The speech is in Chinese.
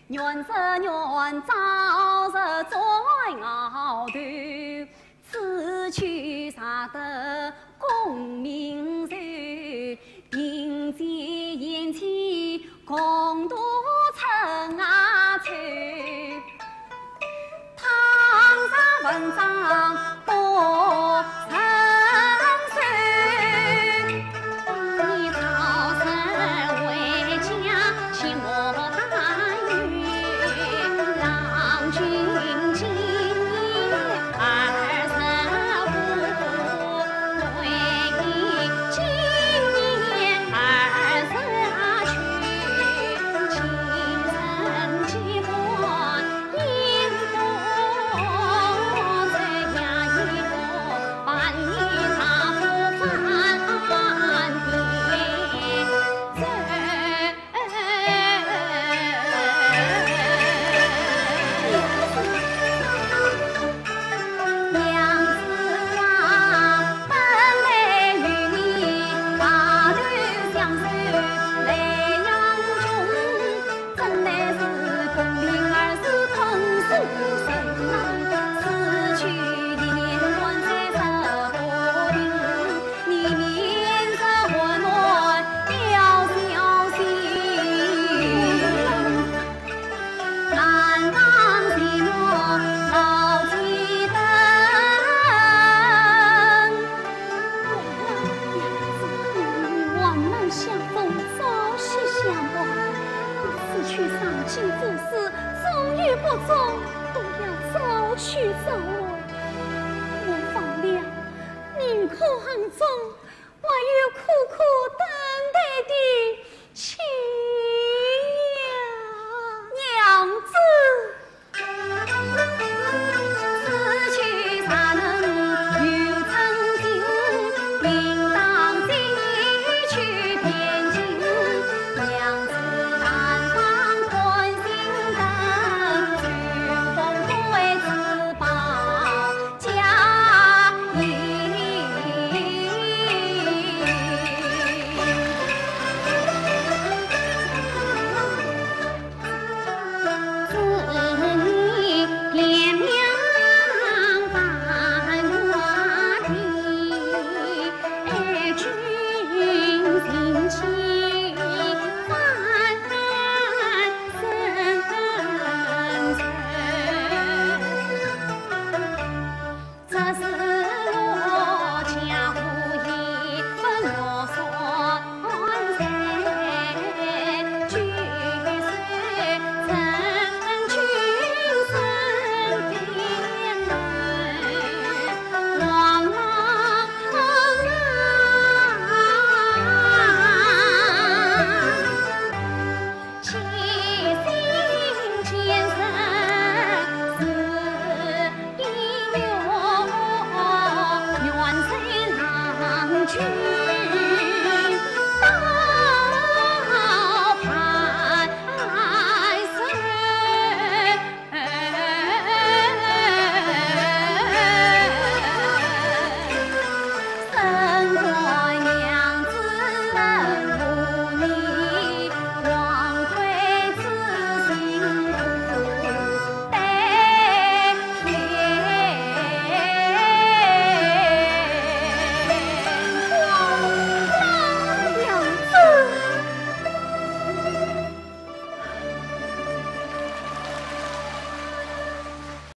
愿则愿，早日在鳌头，此去杀得功名寿，迎接贤妻共度春夏秋。堂上文章多成寿，你早晨回家请我大悦，郎君今年25，回忆今年20去，青春几欢应不这样一个半年他不翻遍走。娘子啊，本来与你大头相守来养中，怎奈是功名儿是空诉声，失去一年乱在十多दिन，你面色温暖了消息，难当寂寞老几灯。万难相逢，朝夕相望。此去上京做事，终与不忠，都要早去早回。我放了，宁可暗中，还有苦苦